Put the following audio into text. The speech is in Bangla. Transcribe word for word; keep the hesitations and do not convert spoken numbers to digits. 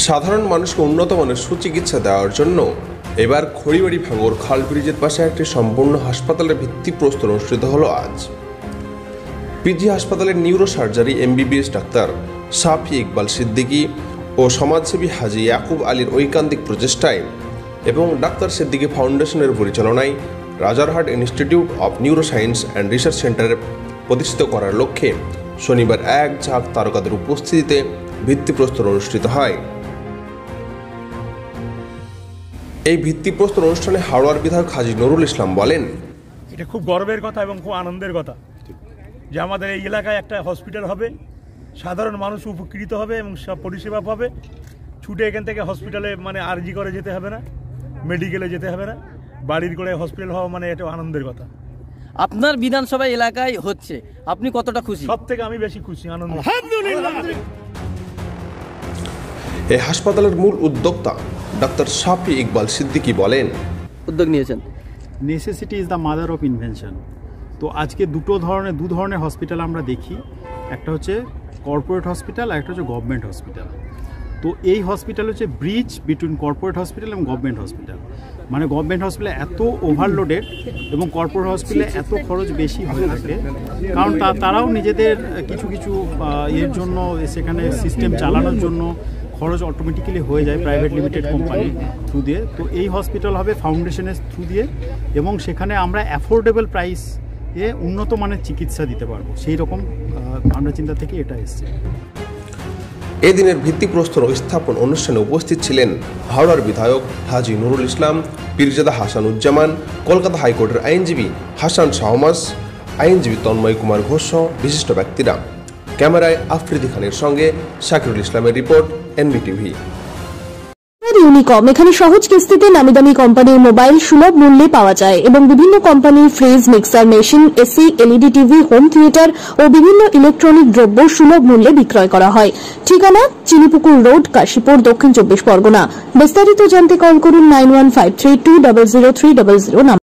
সাধারণ মানুষকে উন্নত মানের সুচিকিৎসা দেওয়ার জন্য এবার খড়িবাড়ি ভাঙর খাল ব্রিজের পাশে একটি সম্পূর্ণ হাসপাতালের ভিত্তিপ্রস্তর অনুষ্ঠিত হলো আজ। পিজি হাসপাতালের নিউরো সার্জারি এমবিবিএস ডাক্তার সাফি ইকবাল সিদ্দিকী ও সমাজসেবী হাজি ইয়াকুব আলীর ঐকান্তিক প্রচেষ্টায় এবং ডাক্তার সিদ্দিকী ফাউন্ডেশনের পরিচালনায় Rajarhat institute of neuroscience and research সেন্টারে প্রতিষ্ঠিত করার লক্ষ্যে শনিবার এক ঝাঁক তারকাদের উপস্থিতিতে ভিত্তিপ্রস্তর অনুষ্ঠিত হয়। এই ভিত্তিপ্রস্তর অনুষ্ঠানে হাওড়ার বিধায়ক হাজি নুরুল ইসলাম বলেন, এটা খুব গর্বের কথা এবং খুব আনন্দের কথা যে আমাদের এই এলাকায় একটা হসপিটাল হবে, সাধারণ মানুষ উপকৃত হবে এবং সব পরিষেবা পাবে। ছুটে এখান থেকে হসপিটালে মানে আরজি করে যেতে হবে না, মেডিকেলে যেতে হবে না, বাড়ির করে হসপিটাল হওয়া মানে এটা আনন্দের কথা। আপনার বিধানসভা এলাকায় হচ্ছে, আপনি কতটা খুশি? সব থেকে আমি বেশি খুশি, আনন্দ। এই হাসপাতালের মূল উদ্যোক্তা ডাক্তার সাফি ইকবাল সিদ্দিকী বলেন, উদ্যোগ নিয়েছেন, necessity is the mother of invention. তো আজকে দুটো ধরনের দু ধরনের হসপিটাল আমরা দেখি, একটা হচ্ছে কর্পোরেট হসপিটাল আর একটা হচ্ছে গভর্নমেন্ট হসপিটাল। তো এই হসপিটাল হচ্ছে ব্রিজ বিটুইন কর্পোরেট হসপিটাল এবং গভর্নমেন্ট হসপিটাল। মানে গভর্নমেন্ট হসপিটালে এত ওভারলোডেড এবং কর্পোরেট হসপিটালে এত খরচ বেশি হয়ে থাকে, কারণ তারাও নিজেদের কিছু কিছু এর জন্য সেখানে সিস্টেম চালানোর জন্য খরচ অটোমেটিক্যালি হয়ে যায় প্রাইভেট লিমিটেড কোম্পানি থ্রু দিয়ে। তো এই হসপিটাল হবে ফাউন্ডেশনের থ্রু দিয়ে এবং সেখানে আমরা অ্যাফোর্ডেবল প্রাইস এ উন্নত মানের চিকিৎসা দিতে পারবো, সেই রকম আমরা চিন্তা থেকে এটা এসছে। এদিনের ভিত্তিপ্রস্তর স্থাপন অনুষ্ঠানে উপস্থিত ছিলেন হাওড়ার বিধায়ক হাজি নুরুল ইসলাম, পীরজাদা হাসানুজ্জামান, কলকাতা হাইকোর্টের আইনজীবী হাসান শাহমাস, আইনজীবী তন্ময় কুমার ঘোষ সহ বিশিষ্ট ব্যক্তিরা। ক্যামেরায় আফ্রিদি খানের সঙ্গে শাকিরুল ইসলামের রিপোর্ট, এনবিটিভি। ইউনিকম এখানে সহজ কিস্তিতে নামি দামি কোম্পানির মোবাইল সুলভ মূল্যে পাওয়া যায় এবং বিভিন্ন কোম্পানির fridge, mixer machine, AC, LED TV, home theatre ও বিভিন্ন ইলেকট্রনিক দ্রব্য সুলভ মূল্যে বিক্রয় করা হয়। ঠিকানা চিনিপুকুর রোড, কাশীপুর, দক্ষিণ চব্বিশ পরগনা। বিস্তারিত জানতে কল করুন nine one five three two zero zero three zero zero.